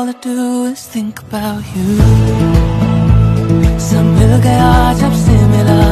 I do is think about you. सब मिल गया जब से मिला